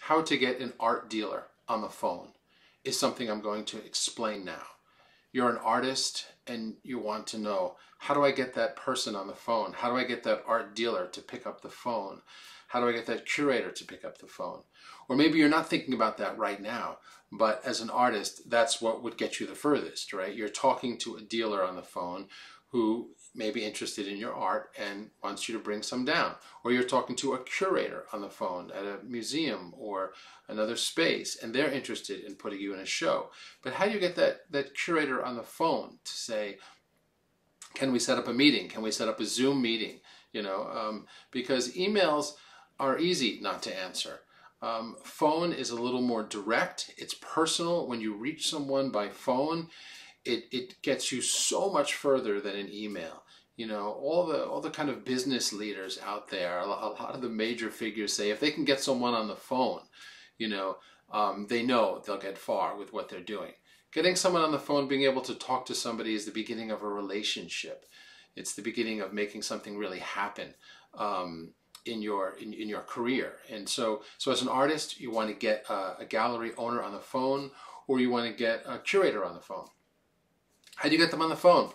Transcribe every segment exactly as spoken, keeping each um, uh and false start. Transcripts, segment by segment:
how to get an art dealer on the phone is something I'm going to explain now. You're an artist and you want to know, how do I get that person on the phone? How do I get that art dealer to pick up the phone? How do I get that curator to pick up the phone? Or maybe you're not thinking about that right now, but as an artist, that's what would get you the furthest, right? You're talking to a dealer on the phone who may be interested in your art and wants you to bring some down. Or you're talking to a curator on the phone at a museum or another space, and they're interested in putting you in a show. But how do you get that, that curator on the phone to say, can we set up a meeting? Can we set up a Zoom meeting? You know, um, because emails are easy not to answer. Um, phone is a little more direct. It's personal. When you reach someone by phone, it, it gets you so much further than an email. You know, all the all the kind of business leaders out there, a lot of the major figures say if they can get someone on the phone, you know, um, they know they'll get far with what they're doing. Getting someone on the phone, being able to talk to somebody is the beginning of a relationship. It's the beginning of making something really happen um, in your in, in your career. And so, so as an artist, you want to get a, a gallery owner on the phone, or you want to get a curator on the phone. How do you get them on the phone?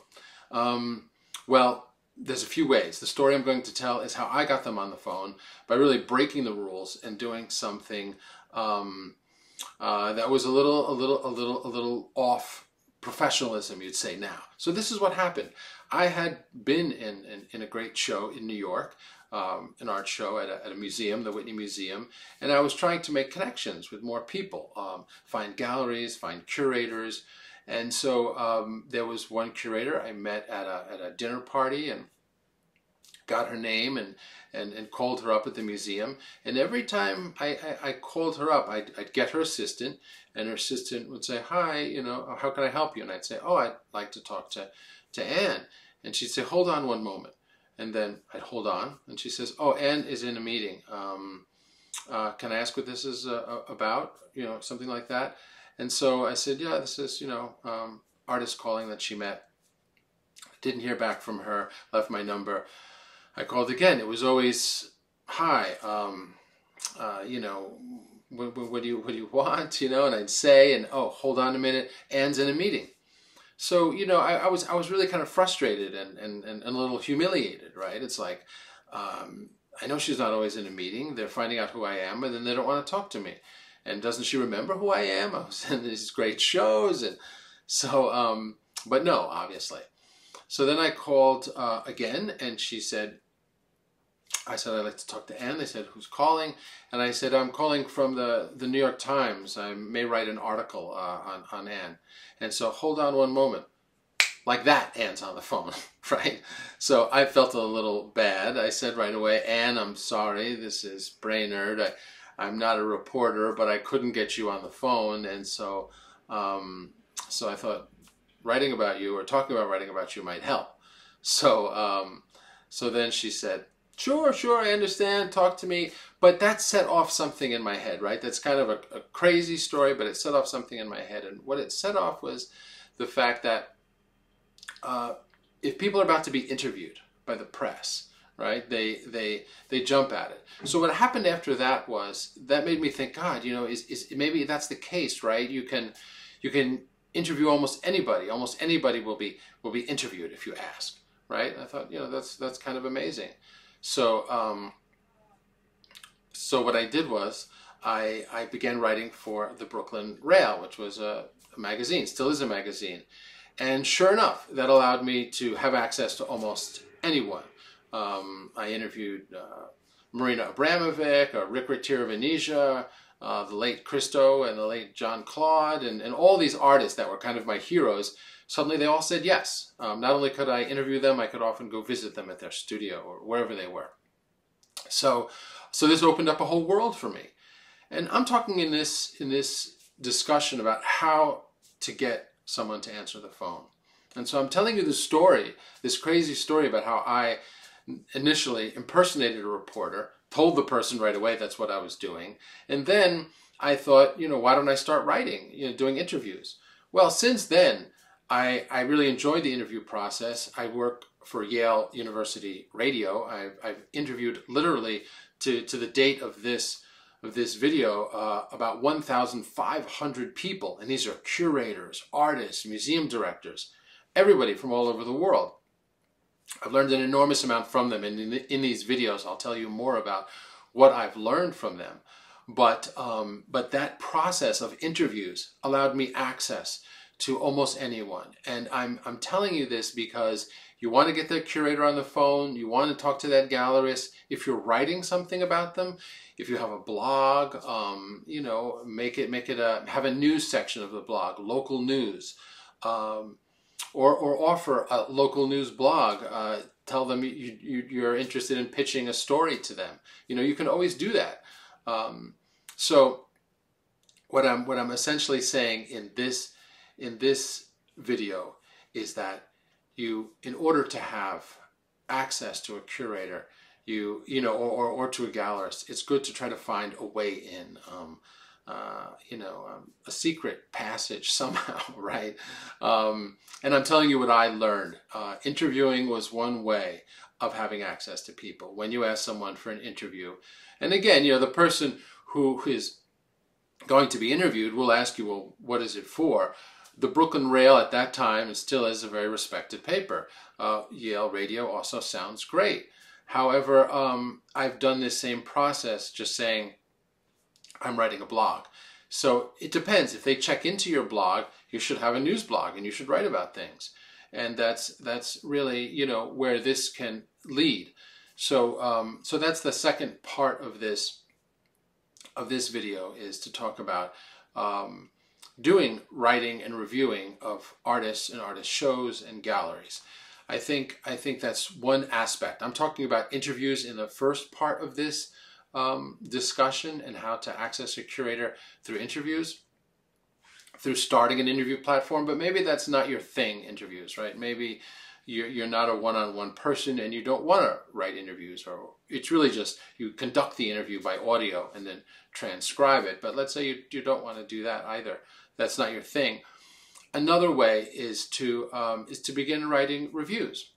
Um, well, there's a few ways. The story I'm going to tell is how I got them on the phone by really breaking the rules and doing something um, uh, that was a little, a little, a little, a little off professionalism, you'd say now. So this is what happened. I had been in, in, in a great show in New York, um, an art show at a, at a museum, the Whitney Museum, and I was trying to make connections with more people, um, find galleries, find curators. And so um, there was one curator I met at a, at a dinner party and got her name and, and, and called her up at the museum. And every time I, I, I called her up, I'd, I'd get her assistant, and her assistant would say, hi, you know, how can I help you? And I'd say, oh, I'd like to talk to, to Anne. And she'd say, hold on one moment. And then I'd hold on, and she says, oh, Anne is in a meeting. Um, uh, can I ask what this is uh, about? You know, something like that. And so I said, yeah, this is, you know, um, artist calling that she met. Didn't hear back from her, left my number. I called again. It was always, hi, um, uh, you know, what, what, do you, what do you want? You know, and I'd say, and oh, hold on a minute, Anne's in a meeting. So, you know, I, I was I was really kind of frustrated and, and, and a little humiliated, right? It's like, um, I know she's not always in a meeting. They're finding out who I am, and then they don't want to talk to me. And doesn't she remember who I am? I was in these great shows. And so, um, but no, obviously. So then I called uh, again, and she said, I said, I'd like to talk to Anne. They said, who's calling? And I said, I'm calling from the, the New York Times. I may write an article uh, on, on Anne. And so hold on one moment. Like that, Anne's on the phone, right? So I felt a little bad. I said right away, Anne, I'm sorry. This is Brainerd. I, I'm not a reporter, but I couldn't get you on the phone. And so, um, so I thought writing about you or talking about writing about you might help. So, um, so then she said, sure, sure, I understand, talk to me. But that set off something in my head, right? That's kind of a, a crazy story, but it set off something in my head. And what it set off was the fact that uh, if people are about to be interviewed by the press, right, they, they, they jump at it. So what happened after that was, that made me think, God, you know, is, is maybe that's the case, right? You can, you can interview almost anybody. Almost anybody will be, will be interviewed if you ask, right? And I thought, you know, that's, that's kind of amazing. So, um, so what I did was I, I began writing for the Brooklyn Rail, which was a, a magazine, still is a magazine. And sure enough, that allowed me to have access to almost anyone. Um, I interviewed uh, Marina Abramovic, or Rick Ratir of Venetia, uh, the late Christo and the late John Claude, and, and all these artists that were kind of my heroes. Suddenly they all said yes. Um, not only could I interview them, I could often go visit them at their studio or wherever they were. So, so this opened up a whole world for me. And I'm talking in this, in this discussion about how to get someone to answer the phone. And so I'm telling you the story, this crazy story about how I initially impersonated a reporter, told the person right away that's what I was doing. And then I thought, you know, why don't I start writing, you know, doing interviews? Well, since then, I, I really enjoyed the interview process. I work for Yale University Radio. I've, I've interviewed literally to, to the date of this of this video uh, about one thousand five hundred people, and these are curators, artists, museum directors, everybody from all over the world. I've learned an enormous amount from them, and in, in these videos I'll tell you more about what I've learned from them. But, um, but that process of interviews allowed me access to almost anyone. And I'm, I'm telling you this because you want to get the curator on the phone, you want to talk to that gallerist. If you're writing something about them, if you have a blog, um, you know, make it, make it a, have a news section of the blog, local news. Um, Or, or offer a local news blog. Uh, tell them you, you, you're interested in pitching a story to them. You know, you can always do that. Um, so what I'm what I'm essentially saying in this in this video is that you, in order to have access to a curator, you you know, or, or, or to a gallerist, it's good to try to find a way in. Um, Uh, you know, um, a secret passage somehow, right? Um, and I'm telling you what I learned. Uh, interviewing was one way of having access to people. When you ask someone for an interview, and again, you know, the person who is going to be interviewed will ask you, well, what is it for? The Brooklyn Rail at that time, and still is, a very respected paper. Uh, Yale Radio also sounds great. However, um, I've done this same process, just saying, I'm writing a blog. So it depends. If they check into your blog, you should have a news blog and you should write about things. And that's that's really, you know, where this can lead. So um, so that's the second part of this of this video, is to talk about um, doing writing and reviewing of artists and artist shows and galleries. I think I think that's one aspect. I'm talking about interviews in the first part of this Um, discussion, and how to access a curator through interviews, through starting an interview platform. But maybe that's not your thing, interviews, right? Maybe you're, you're not a one-on-one person and you don't want to write interviews, or it's really just you conduct the interview by audio and then transcribe it. But let's say you, you don't want to do that either. That's not your thing. Another way is to, um, is to begin writing reviews.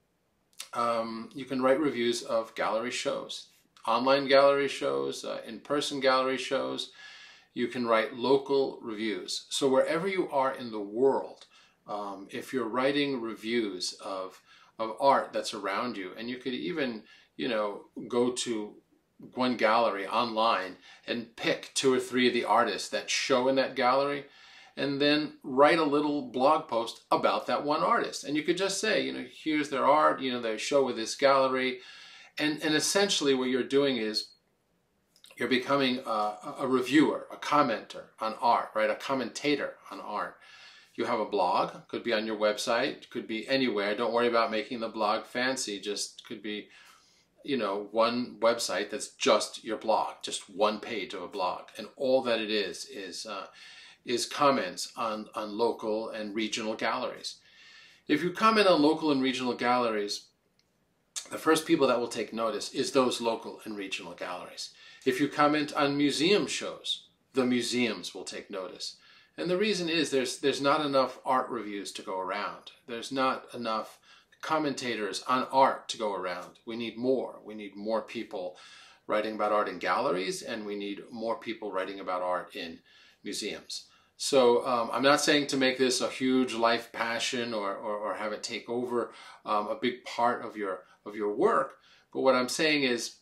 Um, you can write reviews of gallery shows, online gallery shows, uh, in-person gallery shows. You can write local reviews. So wherever you are in the world, um, if you're writing reviews of, of art that's around you, and you could even, you know, go to one gallery online and pick two or three of the artists that show in that gallery, and then write a little blog post about that one artist. And you could just say, you know, here's their art, you know, they show with this gallery. And, and essentially what you're doing is you're becoming a, a reviewer, a commenter on art, right? A commentator on art. You have a blog, could be on your website, could be anywhere. Don't worry about making the blog fancy. Just could be, you know, one website that's just your blog, just one page of a blog. And all that it is is, uh, is comments on, on local and regional galleries. If you comment on local and regional galleries, the first people that will take notice is those local and regional galleries. If you comment on museum shows, the museums will take notice. And the reason is there's, there's not enough art reviews to go around. There's not enough commentators on art to go around. We need more. We need more people writing about art in galleries, and we need more people writing about art in museums. So um, I'm not saying to make this a huge life passion, or, or, or have it take over um, a big part of your of your work, but what I'm saying is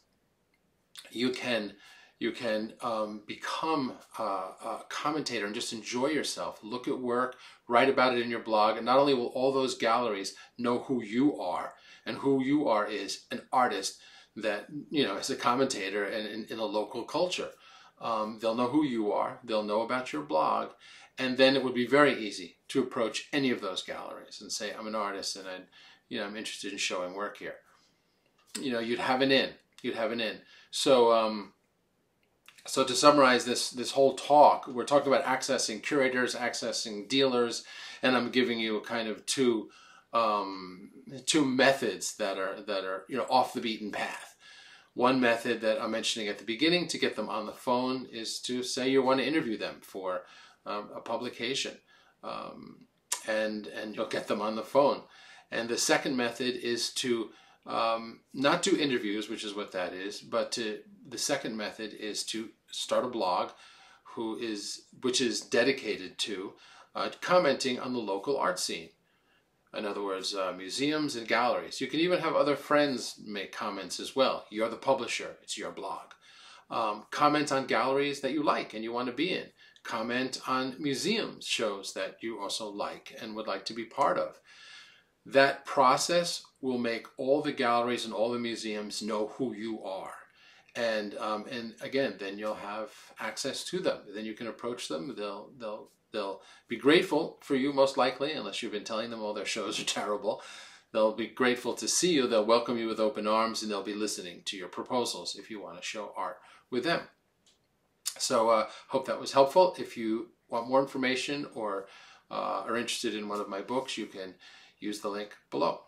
you can you can um, become a, a commentator and just enjoy yourself. Look at work, write about it in your blog, and not only will all those galleries know who you are, and who you are is an artist that, you know, is a commentator in, in, in a local culture. Um, they'll know who you are, they'll know about your blog, and then it would be very easy to approach any of those galleries and say, I'm an artist and I, you know, I'm interested in showing work here. You know, you'd have an in, you'd have an in. So, um, so to summarize this, this whole talk, we're talking about accessing curators, accessing dealers, and I'm giving you a kind of two, um, two methods that are, that are, you know, off the beaten path. One method that I'm mentioning at the beginning to get them on the phone is to say you want to interview them for um, a publication, um, and, and you'll get them on the phone. And the second method is to Um, not do interviews, which is what that is, but to, the second method is to start a blog who is, which is dedicated to uh, commenting on the local art scene. In other words, uh, museums and galleries. You can even have other friends make comments as well. You're the publisher. It's your blog. Um, comment on galleries that you like and you want to be in. Comment on museums shows that you also like and would like to be part of. That process will make all the galleries and all the museums know who you are. And um, and again, then you'll have access to them. Then you can approach them. They'll they'll they'll be grateful for you, most likely, unless you've been telling them all their shows are terrible. They'll be grateful to see you. They'll welcome you with open arms, and they'll be listening to your proposals if you want to show art with them. So uh, hope that was helpful. If you want more information or uh, are interested in one of my books, you can use the link below.